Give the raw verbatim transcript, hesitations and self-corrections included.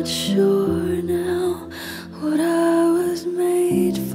not sure now what I was made for.